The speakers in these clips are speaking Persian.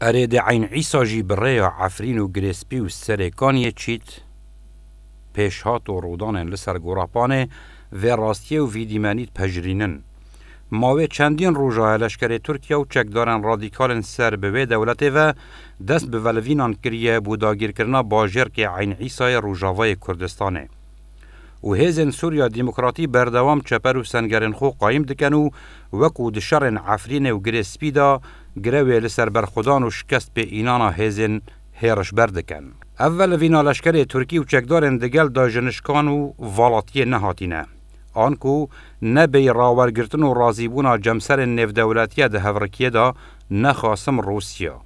ارید عین عیسا جی بریا عفرین و گریسپی و سرکانی چیت پیشهات و رودان لسر گوراپانه و راستیه و ویدیمانیت پجرینن. ماوه چندین روژا لشکر ترکیه و چکدارن رادیکالن سر به دولته و دست به ولوینان کریه بوداگیر کرنا باجر که عین عیسای روژاوای کردستانه. و هیزن سوریا دموکراتی بردوام چپر و سنگرن خو قایم دکن و وکو دشرن عفرین و گریسپی دا گروه لسر برخودان و شکست به اینانا هیزن هیرش بردکن. اول وینا لشکر ترکی و چکدارن دگل دا جنشکان و والاتیه نهاتینه. آنکو نه بی راورگرتن و رازیبونا جمسر نف دولتیه ده هورکیه دا نخاسم روسیا.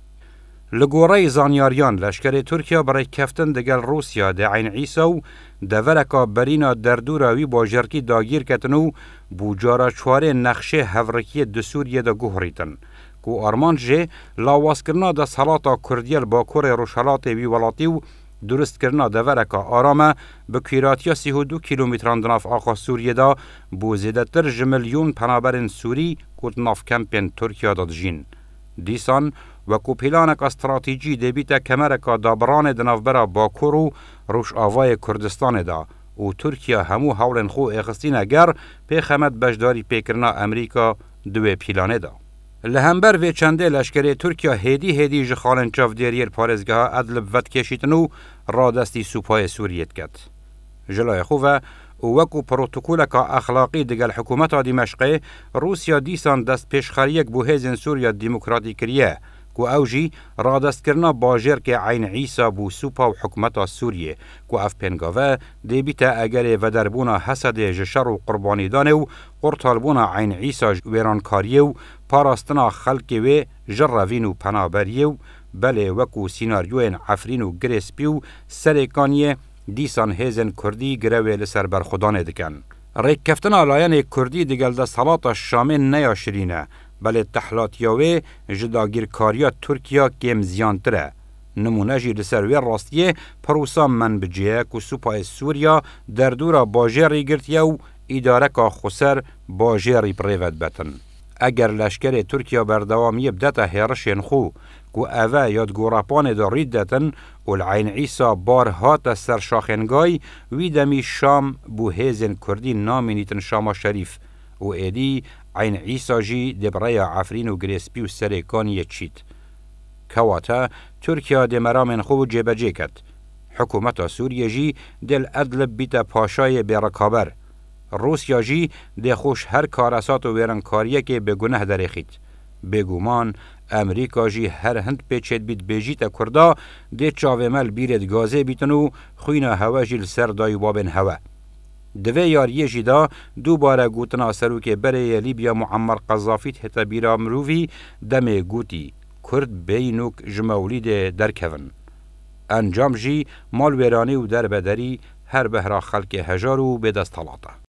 لگوره زانیاریان لشکر ترکیه برای کفتن دگل روسیا ده عین عیسا و ده ورکا برینا دردوراوی باجرکی داگیر کتنو بوجارا چواره نقشه هورکیه ده سوریه ده گوهریتن. کو آرمان جه لاواز کرنا ده سلاتا کردیل با کور روشالات وی ولاتی و درست کرنا ده ورکا آرامه به کیراتیا 32 کیلومتران دناف آقا سوریه دا بو زیده تر جملیون پنابرن سوری کود ناف کمپین ترکیا داد جین. دیسان وکو پیلانک استراتیجی دبیتا کمرکا دابران دناف برا باکور و روش آوای کردستان دا و ترکیا همو حولن خو اغستین اگر پی خمد بجداری پیکرنا امریکا دوی پیلانه دا. لهمبر و چنده لشکر ترکیه هیدی جخالن چافدیریر پارزگاه ادلب ود کشیدنو را دستی سوپای سوریت کد. جلای خوبه وکو پروتوکولکا اخلاقی دگل حکومت دمشقه روسیا دیسان دست پیشخریک بو هیزن سوریا دموکراتی کریه کو اوجی را دست کرنا باجر که عین عیسا بو سوپا و حکومت سوریه کو اف پنگاوه دیبیتا اگر و دربونا حسد جشر و قربانی دانه و قرطالبونا عین عیسا ویرانکاریه و پاراستنا خلقی و جروین و پنابریه و بله وکو سیناریوین عفرین و گریسپی و سرکانیه دیسان هیزن کردی گروه لسر برخودانه دکن. ریک کفتن آلاین کردی دگل ده سلاتا شامن نیا شرینه بله تحلاتیاوه جداگیر کاریا ترکیا کم زیانتره. نمونه جی لسر وی راستیه پروسا من بجیه که سوپای سوریا در دورا باجری گرتیه و ادارکا خسر باجری پریود بتن. اگر لشکر ترکیا بردوامی بدتا هیرشین خو که اوه یادگوراپان دا رید دتن و العین عیسا بار هات سر شاخنگای وی دمی شام بو هیزن کردی نامینیتن شام شریف و ایدی عین عیسا جی دبرای عفرین و گریسپی و سرکانی چید. کواتا ترکیا دمرامن خو جبجه کد. حکومت سوریه جی دل ادلب بیتا پاشای برکابر. روسیا جی ده خوش هر کاراسات و ویرانکاریه که به گناه درخید. بگومان امریکا جی هر هند پیچید بید بیجیت کردا ده چاومل بیرد گازه بیتنو خوینا هوا جیل سر دایو بابن هوا. دوی یاریه جی دا دوباره گوتنا سرو که بره لیبیا معمر قذافیت هتا بیرا مروفی دم گوتی کرد بینوک جمولید درکون. انجام جی مال ویرانی و در بدری هر بهرا خلق هجارو به دست طلاطه.